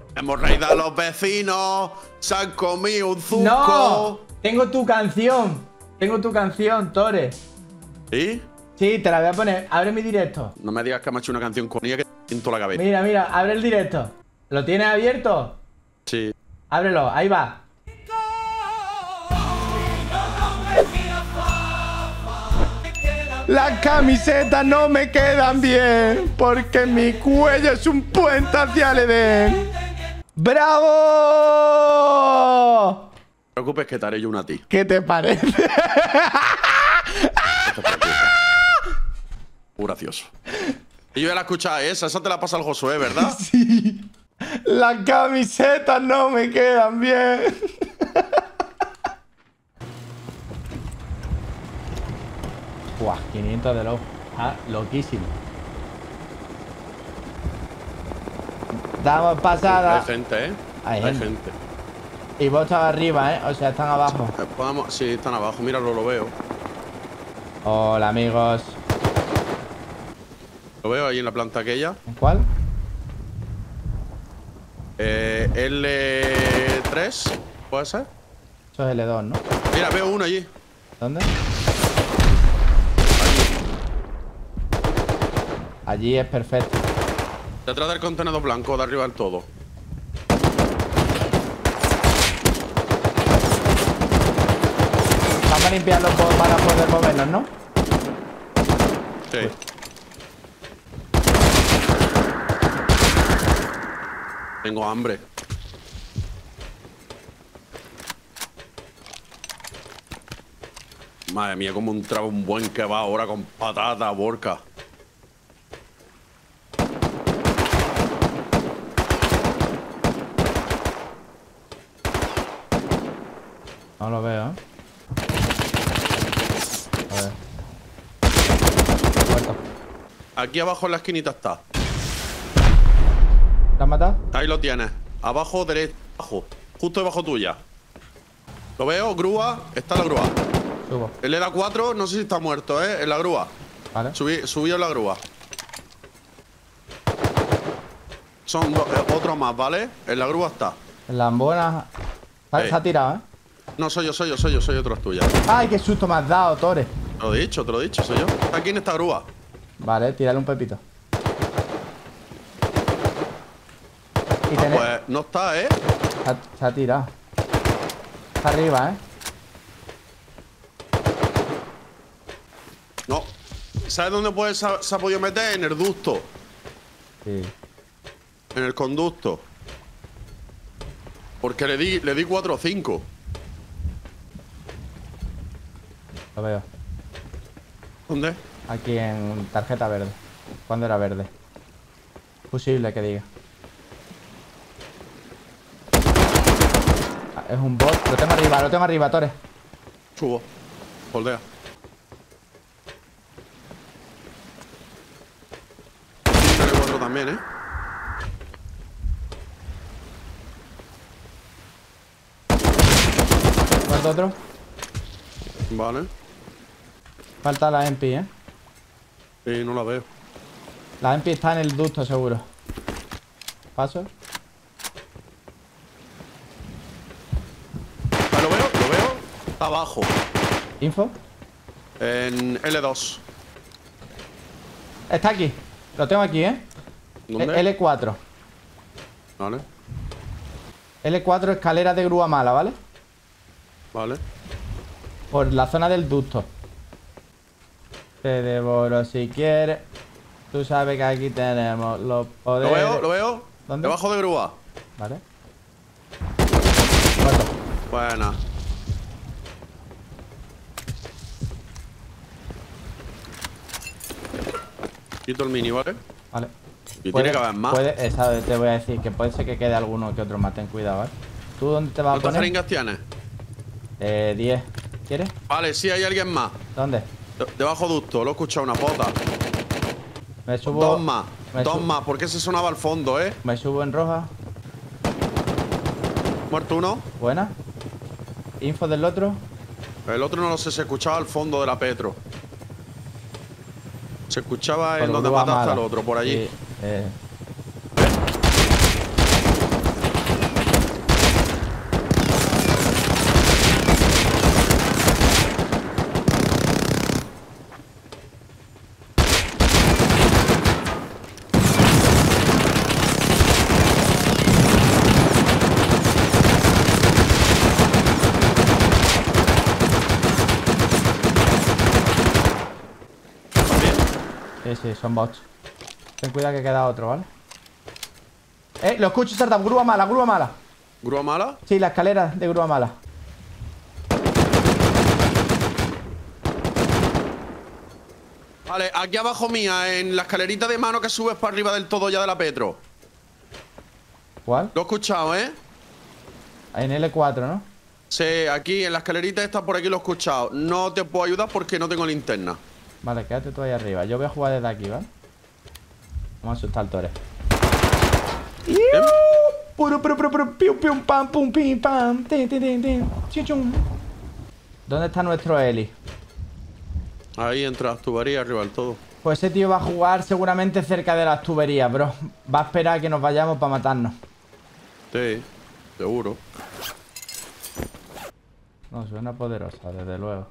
Hemos raidado a los vecinos. Se han comido un zuco. ¡No! Tengo tu canción. Tengo tu canción, Tore. ¿Sí? Sí, te la voy a poner. Abre mi directo. No me digas que me ha hecho una canción con ella que te siento la cabeza. Mira, mira, abre el directo. ¿Lo tienes abierto? Sí. Ábrelo, ahí va. Las camisetas no me quedan bien porque mi cuello es un puente hacia el Edén. ¡Bravo! No te preocupes que te haré yo una a ti. ¿Qué te parece? No te preocupes. Muy gracioso. Y yo ya la escuchaba esa te la pasa al Josué, ¿verdad? Sí. Las camisetas no me quedan bien. Buah, 500 de low. Ah, loquísimo. Damos pasada. Hay gente, ¿eh? Hay gente. gente. Y vos estás arriba, ¿eh? O sea, están abajo. Sí, están abajo. Míralo, lo veo. Hola, amigos. Lo veo ahí en la planta aquella. ¿En cuál? L3, ¿puede ser? Eso es L2, ¿no? Mira, veo uno allí. ¿Dónde? Allí es perfecto. Detrás del contenedor blanco, de arriba del todo. Vamos a limpiarlo para poder movernos, ¿no? Sí. Tengo hambre. Madre mía, cómo entraba un buen kebab ahora con patata, borca. No lo veo, ¿eh? A ver. Muerto. Aquí abajo en la esquinita está. ¿Te has matado? Ahí lo tienes. Abajo, derecho, abajo. Justo debajo tuya. Lo veo, grúa. Está en la grúa. Subo. Él le da 4, no sé si está muerto, ¿eh? En la grúa. Vale. Subió en la grúa. Son otros más, ¿vale? En la grúa está. En la ambona. Se ha tirado, ¿eh? No, soy yo, soy otro es tuya. ¡Ay, qué susto me has dado, Tore! Te lo he dicho, soy yo. Está aquí en esta grúa. Vale, tírale un pepito. Y Ah, pues no está, ¿eh? Se ha tirado. Está arriba, ¿eh? No. ¿Sabes dónde se ha podido meter? En el ducto. Sí. En el conducto. Porque le di 4 o 5. Lo veo. ¿Dónde? Aquí en tarjeta verde. ¿Cuándo era verde? Posible que diga. Ah, es un bot. Lo tengo arriba, Tore. Subo. Holdea. Tiene 4 también, ¿eh? ¿Cuánto otro? Vale. Falta la MP, ¿eh? Sí, no la veo. La MP está en el ducto, seguro. Paso. Ah, lo veo. Está abajo. Info. En L2. Está aquí. Lo tengo aquí, ¿eh? ¿Dónde? L4. Vale. L4, escalera de grúa mala, ¿vale? Vale. Por la zona del ducto. Te devoro si quieres. Tú sabes que aquí tenemos los poderes. Lo veo. ¿Dónde? Debajo de grúa. Vale. Muerto. Buena. Quito el mini, ¿vale? Vale. Y tiene que haber más. Esa te voy a decir que puede ser que quede alguno que otro más. Ten cuidado, ¿eh? ¿Tú dónde te vas a ¿Cuántas poner? jeringas tienes? 10. ¿Quieres? Vale, sí, hay alguien más. ¿Dónde? Debajo ducto, lo he escuchado una pota. Me subo. Dos más. Dos más, porque ese sonaba al fondo, ¿eh? Me subo en roja. Muerto uno. Buena. Info del otro. El otro no lo sé, se escuchaba al fondo de la Petro. Se escuchaba Por en donde grúa mataste mala. al otro, por allí. Sí, sí, son bots. Ten cuidado que queda otro, ¿vale? Lo escucho, Sarta. Grúa mala, grúa mala. ¿Grúa mala? Sí, la escalera de grúa mala. Vale, aquí abajo mía, en la escalerita de mano que subes para arriba del todo ya de la Petro. ¿Cuál? Lo he escuchado, ¿eh? En L4, ¿no? Sí, aquí en la escalerita esta por aquí lo he escuchado. No te puedo ayudar porque no tengo linterna. Vale, quédate tú ahí arriba. Yo voy a jugar desde aquí, ¿vale? Vamos a asustar al Tore. Puro, pium, pium, pam, pum, pim, pam. Chichum. ¿Dónde está nuestro Eli? Ahí entra las tuberías arriba del todo. Pues ese tío va a jugar seguramente cerca de las tuberías, bro. Va a esperar a que nos vayamos para matarnos. Sí, seguro. No, suena poderosa, desde luego.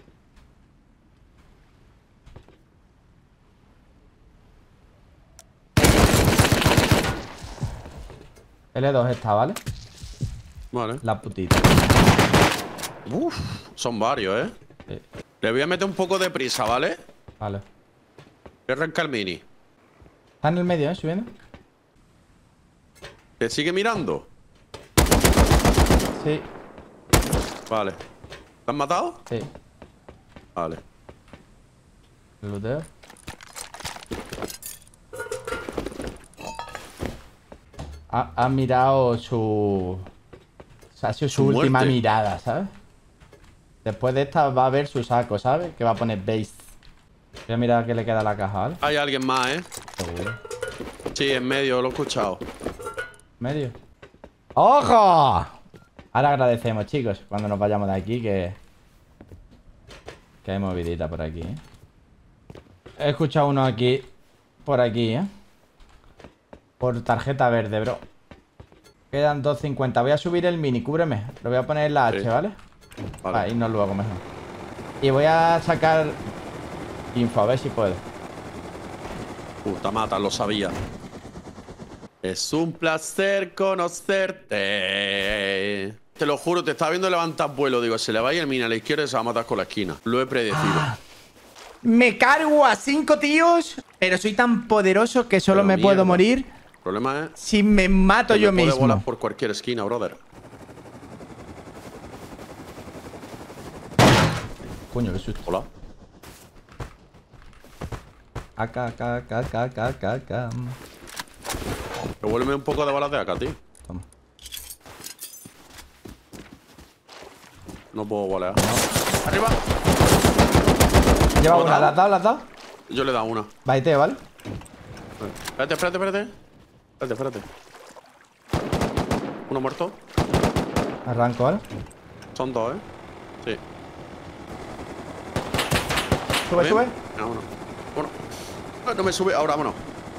L2 está, ¿vale? Vale. La putita. Uf, son varios, ¿eh? Sí. Le voy a meter un poco de prisa, ¿vale? Vale. Voy a arrancar el mini. Está en el medio, ¿eh? Subiendo. ¿Te sigue mirando? Sí. Vale. ¿Te has matado? Sí. Vale. El luteo. Ha mirado su... O sea, ha sido su última muerte. mirada, ¿sabes? Después de esta va a ver su saco, ¿sabes? Que va a poner base. Voy a mirar qué le queda a la caja, ¿vale? Hay alguien más, ¿eh? Seguro. Sí, en medio, lo he escuchado. ¿Medio? ¡Ojo! Ahora agradecemos, chicos, cuando nos vayamos de aquí, que hay movidita por aquí, ¿eh? He escuchado uno aquí. Por aquí, ¿eh? Por tarjeta verde, bro. Quedan 2.50. Voy a subir el mini, cúbreme. Lo voy a poner en la H, Sí. ¿vale? Vale. Para irnos luego mejor. Y voy a sacar info, a ver si puedo. Puta mata, lo sabía. Es un placer conocerte. Te lo juro, te estaba viendo levantar vuelo. Digo, se le va a ir el mini a la izquierda y se va a matar con la esquina. Lo he predecido. Me cargo a 5 tíos, pero soy tan poderoso que solo Pero me puedo mierda. morir El problema es si me mato que yo me puede mismo. volar por cualquier esquina, brother. Coño, qué susto. Hola. Acá. Revuélveme un poco de balas de acá, tío. Toma. No puedo volar. ¡Arriba! Lleva ¿Lo una, has ¿la has dado? ¿La has dado? Yo le he dado una. Baiteo, ¿vale? Espérate. Espérate. Uno muerto. Arranco, ¿vale? Son dos, ¿eh? Sí. Sube. Vámonos. Bueno. No me sube. Ahora, vámonos.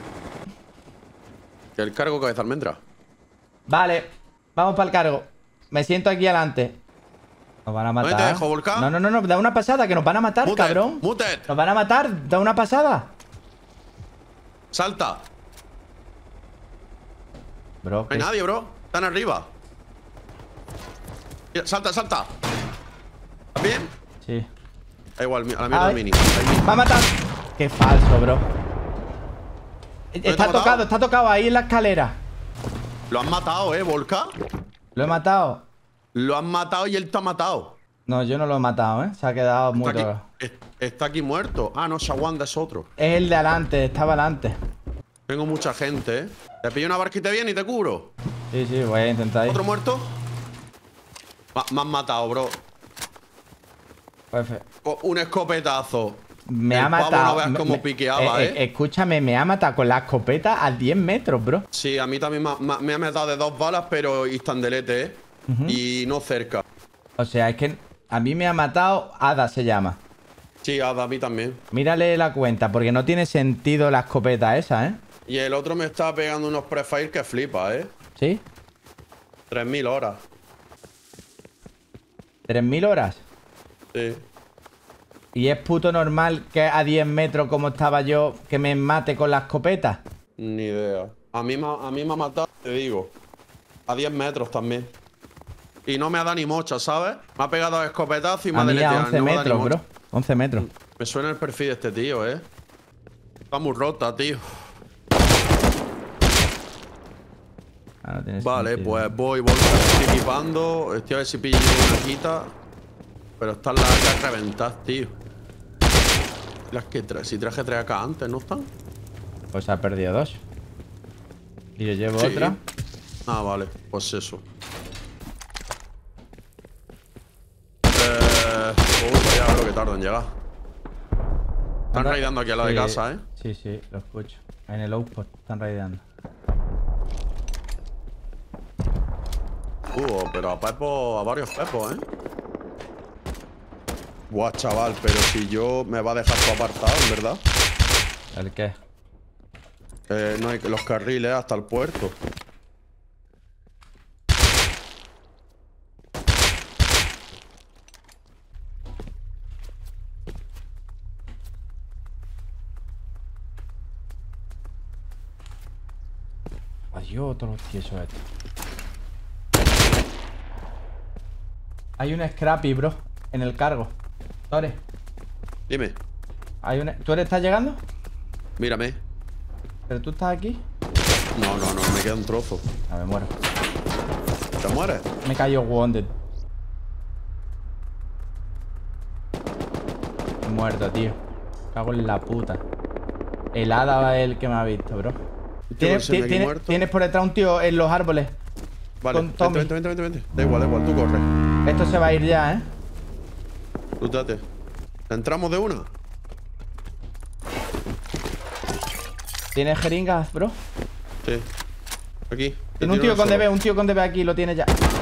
El cargo cabeza almendra. Vale, vamos para el cargo. Me siento aquí adelante. Nos van a matar. ¿Dónde te dejo, volcán? No, da una pasada, que nos van a matar, Muted, cabrón. muted. Nos van a matar, da una pasada. Salta. Bro, No hay nadie, bro. Están arriba. Mira, salta. ¿Estás bien? Sí. Da igual, a la mierda Ay. del mini. Va a matar. Qué falso, bro. te Está ha matado? está tocado ahí en la escalera. Lo han matado, Volca. Lo he matado. Lo han matado y él te ha matado. No, yo no lo he matado, ¿eh? Se ha quedado muy tocado. Está aquí muerto. Ah, no, Shawanda es otro. Es el de adelante, estaba adelante. Tengo mucha gente, ¿eh? Te pillo una barquita bien y te cubro. Sí, voy a intentar ir. ¿Otro muerto? Me han matado, bro. Pues, Un escopetazo. me El ha pavo matado. no veas cómo piqueaba, Escúchame, me ha matado con la escopeta a 10 metros, bro. Sí, a mí también me ha matado de 2 balas, pero instandelete, ¿eh? Y no cerca. O sea, es que a mí me ha matado Ada, se llama. Sí, a mí también. Mírale la cuenta, porque no tiene sentido la escopeta esa, ¿eh? Y el otro me está pegando unos prefire que flipa, ¿eh? ¿Sí? 3000 horas. 3000 horas. Sí. ¿Y es puto normal que a 10 metros como estaba yo, que me mate con la escopeta? Ni idea. A mí me ha matado, te digo. A 10 metros también. Y no me ha dado ni mocha, ¿sabes? Me ha pegado escopetazo y me A ha mí a deleteado. 11 no me ha dado metros, ni mocha. bro. 11 metros. Me suena el perfil de este tío, ¿eh? Va muy rota, tío. Ah, no tiene Vale, sentido. pues voy, estoy equipando. Estoy a ver si pillo una quita. Pero están las AK reventadas, tío. Las que si traje 3 AK antes, ¿no están? Pues ha perdido 2. Y yo llevo Sí. otra. Ah, vale, pues eso. Voy a ver lo que tardo en llegar. Están Anda. raidando aquí a la de Sí, casa, ¿eh? Sí, sí, lo escucho. En el outpost están raideando. Pero a Pepo, a varios Pepos, ¿eh? Buah, chaval, pero si yo me va a dejar tu apartado, en verdad. ¿El qué? No hay los carriles hasta el puerto. Adiós, todos los tiesos estos. Hay un Scrappy, bro, en el cargo. Tore, Dime, hay un... ¿Tú estás llegando? mírame. ¿Pero tú estás aquí? No, me queda un trozo. No, me muero. ¿Te mueres? Me cayó wounded. Muerto, tío. Cago en la puta. El hada es el que me ha visto, bro. Tienes por detrás un tío en los árboles. Vale, con Tommy. vente. Da igual, tú corre. Esto se va a ir ya, ¿eh? Tú date. ¿Entramos de una? ¿Tienes jeringas, bro? Sí. Aquí. Tiene un tío con DB, aquí, lo tiene ya.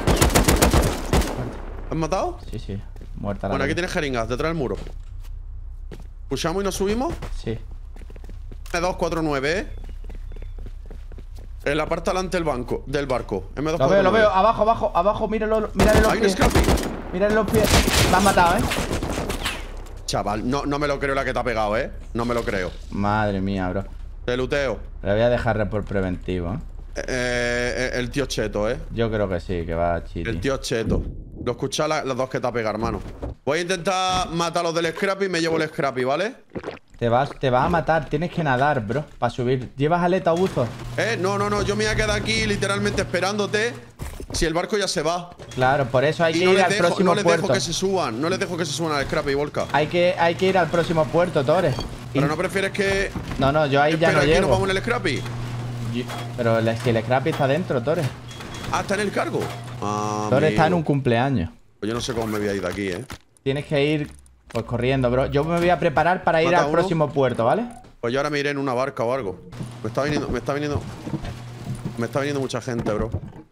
¿Has matado? Sí. Muerta la Bueno, aquí DB. tienes jeringas, detrás del muro. ¿Pushamos y nos subimos? Sí. 249, ¿eh? En la parte delante del barco. M249. Lo veo. Abajo, míralo los Hay un pies. Scrappy. Mírale los pies. Me han matado, ¿eh? Chaval, no me lo creo la que te ha pegado, ¿eh? No me lo creo. Madre mía, bro. Te luteo. Le voy a dejar report preventivo, ¿eh? El tío Cheto, ¿eh? Yo creo que sí, que va a El cheating. tío Cheto. Lo escuchas las dos que te ha pegado, hermano. Voy a intentar matar a los del Scrappy y me llevo el Scrappy, ¿vale? Te vas a matar, tienes que nadar, bro, para subir. ¿Llevas aleta o buzo? No, yo me voy a quedar aquí literalmente esperándote. Si el barco ya se va. Claro, por eso hay Y que no ir les al dejo, próximo no les puerto. dejo que se suban. No les dejo que se suban al Scrappy, Volca. Hay que ir al próximo puerto, Torres. Pero no prefieres que. No, yo ahí ya no aquí nos llego. vamos en el Scrappy. Pero si el Scrappy está dentro, Torres. Ah, está en el cargo. Ah, Torres está en amigo. un cumpleaños. Pues yo no sé cómo me voy a ir de aquí, ¿eh? Tienes que ir, pues, corriendo, bro. Yo me voy a preparar para ir Mata al uno. próximo puerto, ¿vale? Pues yo ahora me iré en una barca o algo. Me está viniendo mucha gente, bro.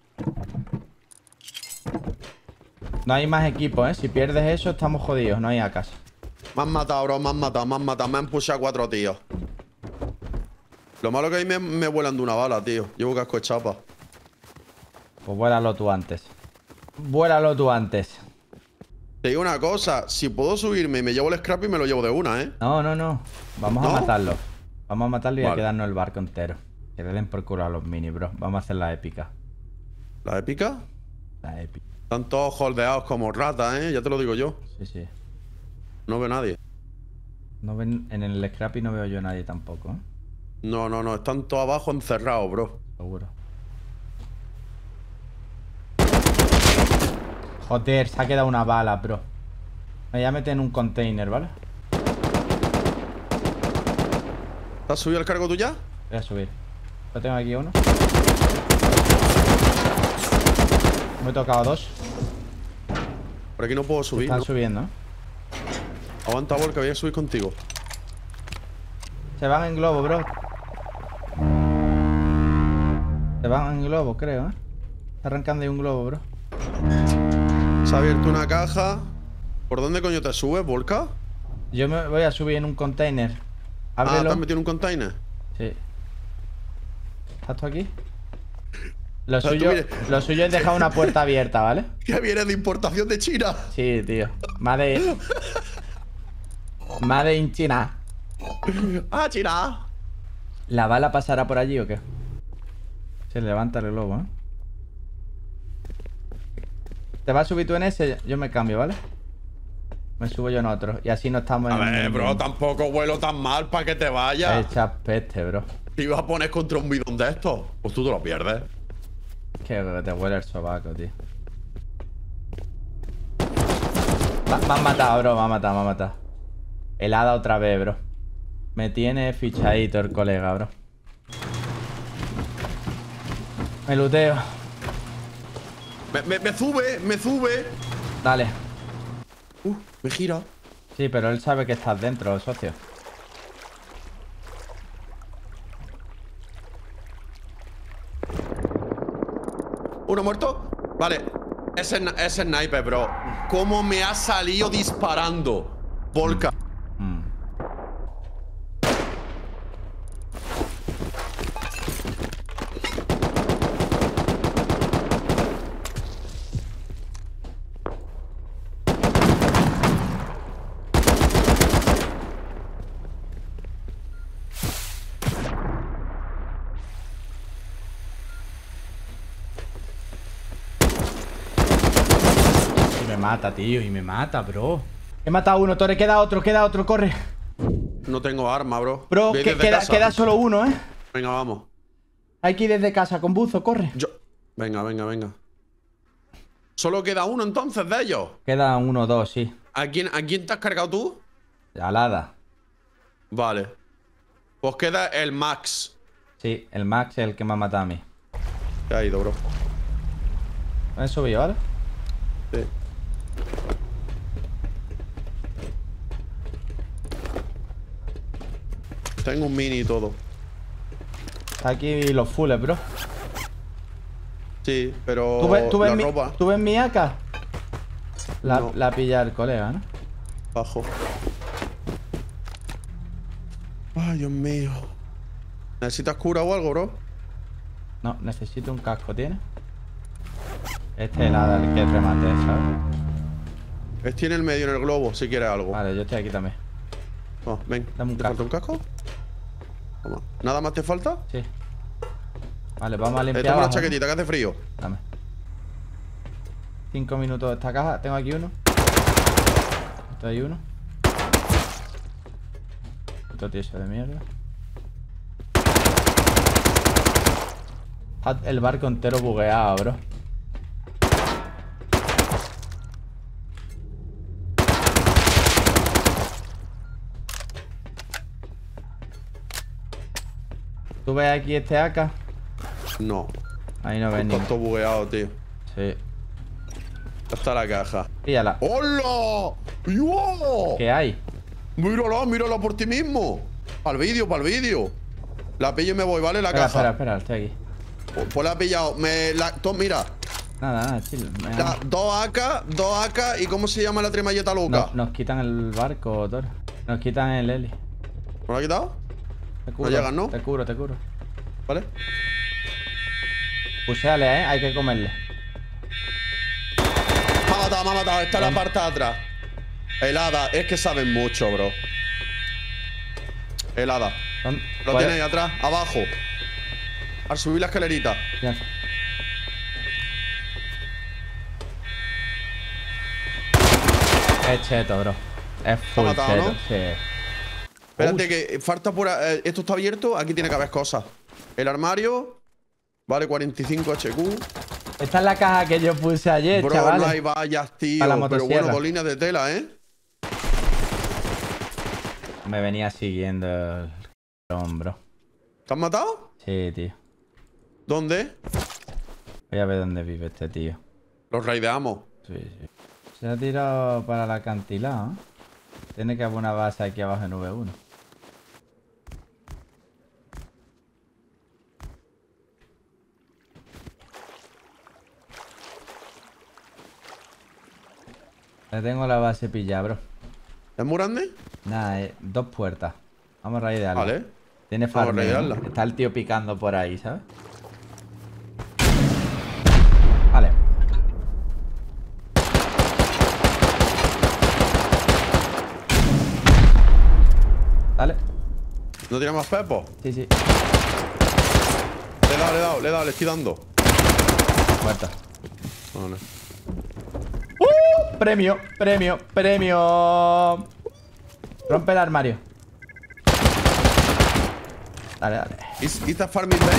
No hay más equipos, ¿eh? Si pierdes eso, estamos jodidos. No hay a casa. Me han matado, bro, me han matado. Me han pushado 4 tíos. Lo malo que ahí me vuelan de una bala, tío. Llevo casco de chapa. Pues vuélalo tú antes. Vuélalo tú antes. Te digo una cosa, si puedo subirme y me llevo el Scrappy, me lo llevo de una, ¿eh? No. Vamos a ¿No? matarlo. Vamos a matarlo y a Vale. quedarnos el barco entero. Que le den por culo a los mini, bro. Vamos a hacer la épica. ¿La épica? La épica. Están todos holdeados como ratas, ¿eh? Ya te lo digo yo. Sí. No veo nadie. No ven, en el Scrappy no veo yo a nadie tampoco, ¿eh? No. Están todos abajo encerrados, bro. Seguro. Joder, se ha quedado una bala, bro. Me voy a meter en un container, ¿vale? ¿Te has subido el cargo tú ya? Voy a subir. Yo tengo aquí uno. Me he tocado 2. Por aquí no puedo subir, Están ¿no? subiendo, ¿eh? Aguanta, Volca, voy a subir contigo. Se van en globo, bro. Se van en globo, creo, ¿eh? Está arrancando ahí un globo, bro. Se ha abierto una caja. ¿Por dónde coño te subes, Volca? Yo me voy a subir en un container. Ah, ¿te Ábrelo. has metido en un container? Sí. ¿Estás tú aquí? Lo sea, tú suyo, vienes- lo suyo es dejar una puerta abierta, ¿vale? Que viene de importación de China. Sí, tío. Made in China. Ah, China. ¿La bala pasará por allí o qué? Se levanta el globo, ¿eh? ¿Te vas a subir tú en ese? Yo me cambio, ¿vale? Me subo yo en otro. Y así no estamos A en ver, el bro, mismo. tampoco vuelo tan mal para que te vayas. Echas peste, bro. Te ibas a poner contra un bidón de estos. Pues tú te lo pierdes. Que te huele el sobaco, tío. Me han matado, bro. Me han matado. Helada otra vez, bro. Me tiene fichadito el colega, bro. Me luteo. Me sube. Dale. Me gira. Sí, pero él sabe que estás dentro, socio. ¿Uno muerto? Vale. Ese sniper, bro. ¿Cómo me ha salido disparando? Volca. Me mata, tío, y me mata, bro. He matado a uno, Torre, queda otro, corre. No tengo arma, bro. Bro, Voy desde casa. queda solo uno, ¿eh? Venga, vamos. Hay que ir desde casa con buzo, corre. Venga. Solo queda uno entonces de ellos. Queda uno, dos, sí. ¿A quién te has cargado tú? Alada. Vale. Pues queda el Max. Sí, el Max es el que me ha matado a mí. Se ha ido, bro. Me he subido, ¿vale? Sí. Tengo un mini y todo. Está aquí los fulls, bro. Sí, pero ¿Tú ves la ropa ¿Tú ves mi AK? No. La pilla el colega, ¿no? bajo. Ay, Dios mío. ¿Necesitas cura o algo, bro? No, necesito un casco, ¿tienes? Este es el que remate, ¿sabes? Estoy en el medio, en el globo, si quieres algo. Vale, yo estoy aquí también. No, ven. Dame un ¿Te casco. falta un casco? Toma. ¿Nada más te falta? Sí. Vale, vamos a limpiar Toma una abajo, ¿no? chaquetita, que hace frío. Dame. 5 minutos de esta caja. Tengo aquí uno. Esto hay uno. Otro tieso de mierda. El barco entero bugueado, bro. ¿Tú ves aquí este AK? No. Ahí no ves Está ni. todo bugueado, tío. Sí. Ya está la caja. Píllala. ¡Hola! ¡Yo! ¿Qué hay? Mírala por ti mismo. Para el vídeo. La pillo y me voy, ¿vale? La caja. Espera, estoy aquí. Pues la he pillado. Mira. Nada, chill. Dos AK y ¿cómo se llama la tremalleta loca? Nos quitan el barco, Thor. Nos quitan el heli. ¿Me lo ha quitado? Te cubro, llegan, ¿no? Te cubro. ¿Vale? Puséale, hay que comerle. Me ha matado. Está en la parte de atrás. Helada. Es que saben mucho, bro. Helada. Lo tiene ahí atrás, abajo. Al subir la escalerita. Ya. Es cheto, bro. Es full matado, cheto. ¿no? Sí. Espérate, que falta por... esto está abierto. Aquí tiene que haber cosas. El armario. Vale, 45 HQ. Esta es la caja que yo puse ayer, Bro, chavales. no hay vallas, tío. A la Pero motosierra. bueno, 2 líneas de tela, ¿eh? Me venía siguiendo el bro. ¿Te has matado? Sí, tío. ¿Dónde? Voy a ver dónde vive este tío. Los raideamos. Sí. Se ha tirado para el acantilado, ¿eh? Tiene que haber una base aquí abajo en V1. Le tengo la base pillada, bro. ¿Es muy grande? Nada, 2 puertas. Vamos a raidearla. Vale. Tiene Vamos a farmeo, ¿no? raidearla. Está el tío picando por ahí, ¿sabes? Vale. Dale. ¿No tiene más pepo? Sí. Le he dado, le estoy dando. Muerta. Vale. Premio, premio, premio. Rompe el armario. Dale, dale. ¿Is that farming base?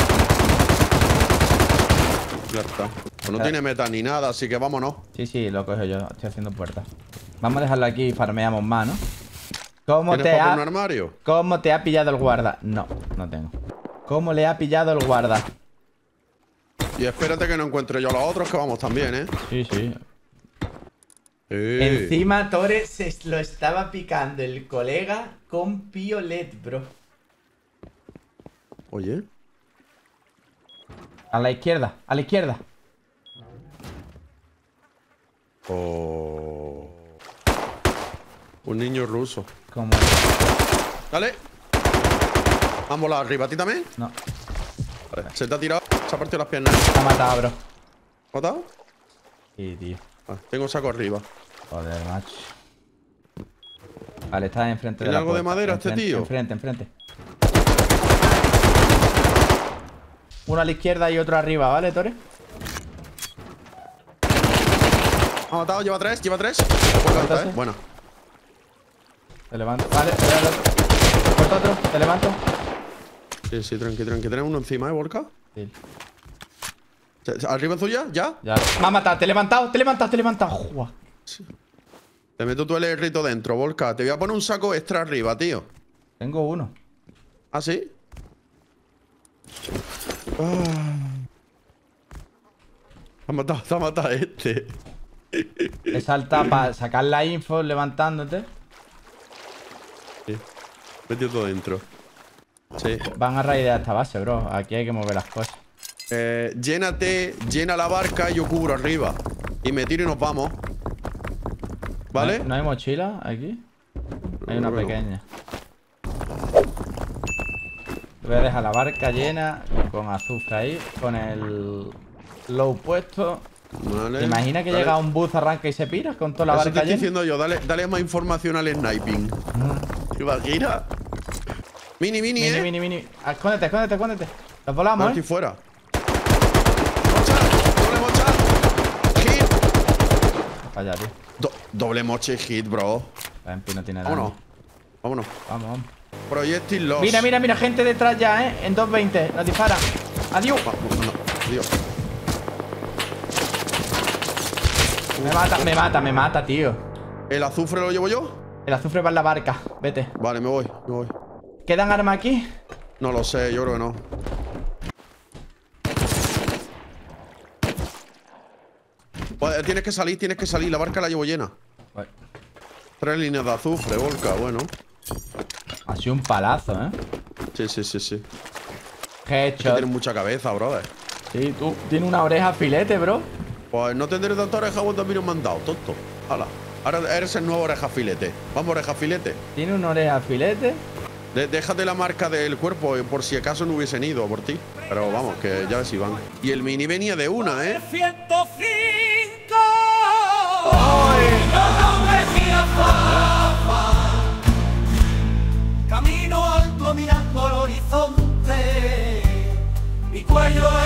Ya está. Pues no tiene meta ni nada, así que vámonos. Sí, lo cojo yo. Estoy haciendo puertas. Vamos a dejarlo aquí y farmeamos más, ¿no? ¿Cómo ¿Tienes te para ha... un armario? ¿Cómo te ha pillado el guarda? No, no tengo. ¿Cómo le ha pillado el guarda? Y espérate que no encuentre yo a los otros, que vamos también, ¿eh? Sí, sí. Encima Torres se lo estaba picando el colega con Piolet, bro. Oye. A la izquierda, a la izquierda. Oh. Un niño ruso. ¿Cómo? Dale. ¿Han volado arriba? ¿A ti también? No. Vale. Se te ha tirado. Se ha partido las piernas. Me ha matado, bro. ¿Matado? Sí, tío. Ah, tengo saco arriba. Joder, macho. Vale, está enfrente de ¿Tiene la algo de puerta. madera este tío? Enfrente, enfrente. Uno a la izquierda y otro arriba, ¿vale, Torres? Ha matado, lleva tres. Bueno. Te levanto. Vale, el otro. Corta otro, te levanto. Sí, tranqui. ¿Tienes uno encima, Volca? Sí. ¿Arriba tuya? ¿Ya? Ya. Me ha matado, te he levantado. Jua. Sí. Te meto tú el herrito dentro, Volca. Te voy a poner un saco extra arriba, tío. Tengo uno. ¿Ah, sí? Te ha matado este. He saltado para sacar la info levantándote. Sí. Metido todo dentro. Sí. Van a raidear esta base, bro. Aquí hay que mover las cosas. Llena la barca y yo cubro arriba. Y me tiro y nos vamos. ¿Vale? ¿No hay mochila aquí? Hay una pequeña. Voy a dejar la barca llena con azufre ahí, con el low puesto. Vale. ¿Te imaginas que Dale. llega un bus, arranca y se pira con toda la Eso te barca estoy llena? diciendo yo, dale más información al sniping. ¿Te imaginas? Mini, Mini. Ah, escóndete. Los volamos, Estoy fuera. ¡Mocha! ¡Hit! Vaya, tío. Doble moche hit, bro. La Empi no tiene daño. Vámonos. Vamos. Projectil loss. Mira, gente detrás ya, en 220. Nos dispara. Adiós. Dios. Me mata, tío. ¿El azufre lo llevo yo? El azufre va en la barca. Vete. Vale, me voy. ¿Quedan armas aquí? No lo sé, yo creo que no. Pues, tienes que salir. La barca la llevo llena. Vale. 3 líneas de azufre, Volca, bueno. Ha sido un palazo, ¿eh? Sí. Headshot. Es que tienes mucha cabeza, brother. Sí, tú tienes una oreja filete, bro. Pues no tendré tanta oreja cuando me han mandado, tonto. Hala. Ahora eres el nuevo oreja filete. Vamos, oreja filete. Tiene una oreja filete. Déjate la marca del cuerpo por si acaso no hubiesen ido por ti. Pero vamos, que ya ves si van. Y el mini venía de una, ¿eh? 105. Hoy no decía fama. Camino alto mirando al horizonte. Mi cuello